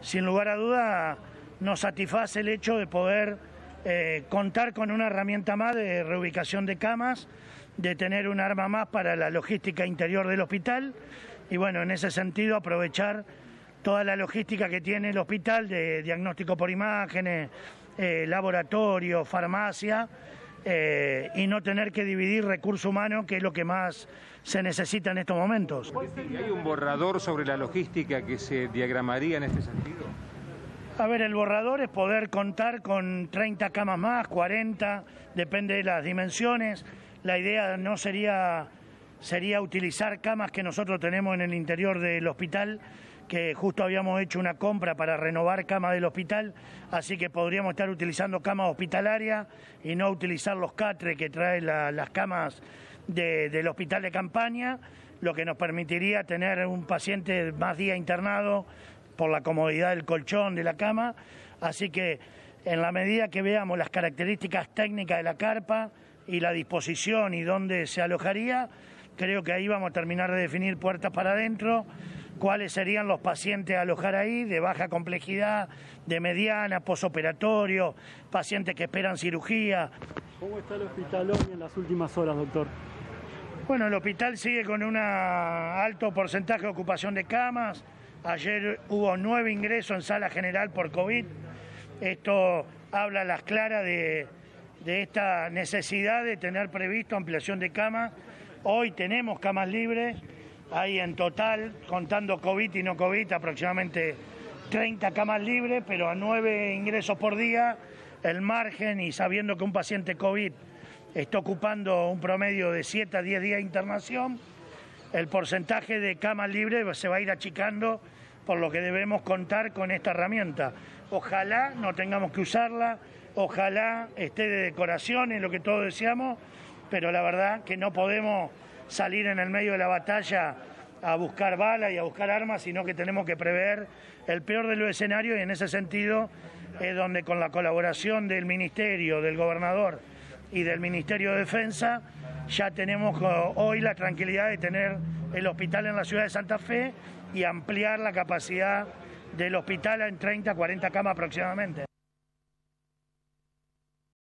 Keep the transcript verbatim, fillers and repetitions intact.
sin lugar a duda nos satisface el hecho de poder eh, contar con una herramienta más de reubicación de camas, de tener un arma más para la logística interior del hospital y bueno, en ese sentido aprovechar toda la logística que tiene el hospital de diagnóstico por imágenes, eh, laboratorio, farmacia, eh, y no tener que dividir recurso humano, que es lo que más se necesita en estos momentos. ¿Hay un borrador sobre la logística que se diagramaría en este sentido? A ver, el borrador es poder contar con treinta camas más, cuarenta, depende de las dimensiones. La idea no sería, sería utilizar camas que nosotros tenemos en el interior del hospital, que justo habíamos hecho una compra para renovar camas del hospital, así que podríamos estar utilizando camas hospitalarias y no utilizar los catres que traen la, las camas de, del hospital de campaña, lo que nos permitiría tener un paciente más día internado por la comodidad del colchón, de la cama, así que en la medida que veamos las características técnicas de la carpa y la disposición y dónde se alojaría, creo que ahí vamos a terminar de definir puertas para adentro, cuáles serían los pacientes a alojar ahí, de baja complejidad, de mediana, posoperatorio, pacientes que esperan cirugía. ¿Cómo está el hospital hoy en las últimas horas, doctor? Bueno, el hospital sigue con un alto porcentaje de ocupación de camas. Ayer hubo nueve ingresos en sala general por COVID. Esto habla a las claras de, de esta necesidad de tener previsto ampliación de camas. Hoy tenemos camas libres. Hay en total, contando COVID y no COVID, aproximadamente treinta camas libres, pero a nueve ingresos por día, el margen, y sabiendo que un paciente COVID está ocupando un promedio de siete a diez días de internación, el porcentaje de camas libres se va a ir achicando, por lo que debemos contar con esta herramienta. Ojalá no tengamos que usarla, ojalá esté de decoración, es lo que todos deseamos, pero la verdad que no podemos salir en el medio de la batalla a buscar balas y a buscar armas, sino que tenemos que prever el peor de los escenarios, y en ese sentido es donde con la colaboración del Ministerio, del Gobernador y del Ministerio de Defensa ya tenemos hoy la tranquilidad de tener el hospital en la ciudad de Santa Fe y ampliar la capacidad del hospital en treinta, cuarenta camas aproximadamente.